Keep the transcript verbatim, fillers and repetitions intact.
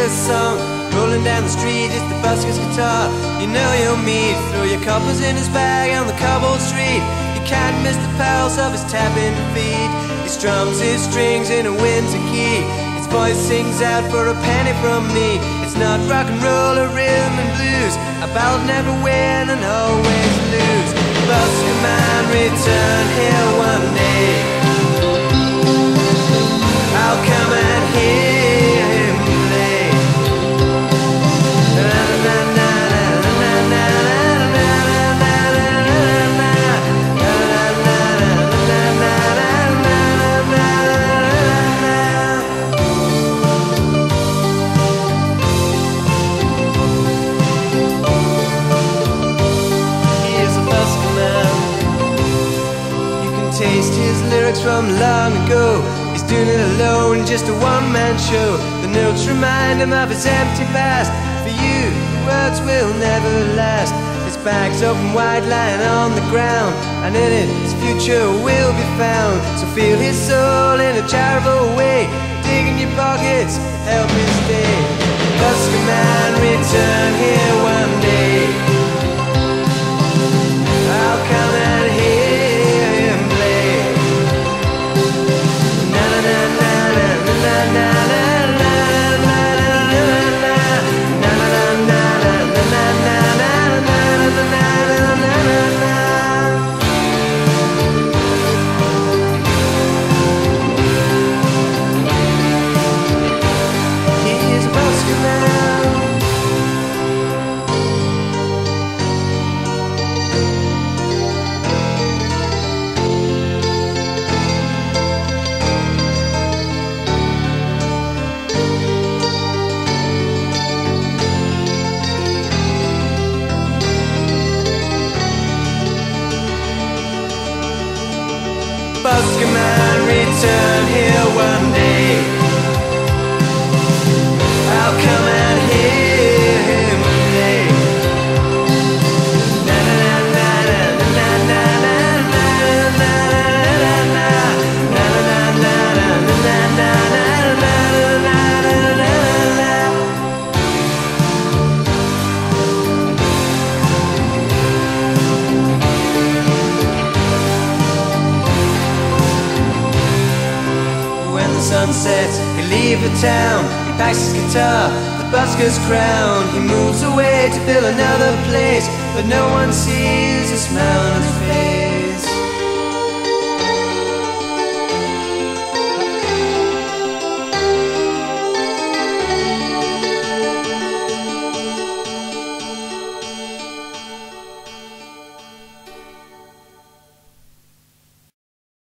this song rolling down the street, it's the busker's guitar. You know you'll meet, throw your coppers in his bag on the cobbled street. You can't miss the pulse of his tapping feet. He strums his strings in a winter key. His voice sings out for a penny from me. It's not rock and roll or rhythm and blues. A ballad never win and always lose. Buskerman, return here one day. I'll come and hear him play. Na na na na na na taste his lyrics from long ago. He's doing it alone, just a one-man show. The notes remind him of his empty past. For you, the words will never last. His bag's open wide, lying on the ground, and in it, his future will be found. So feel his soul in a charitable way. Dig in your pockets, help him stay. Buskerman, return here one day. I'll come and hear him play. Na na na na na na na na. Buskerman, return here one day. I'll come and hear him play. Na na na na na na na na na na na sun sets, he leaves the town. He packs his guitar, the busker's crown. He moves away to build another place, but no one sees a smile on his face.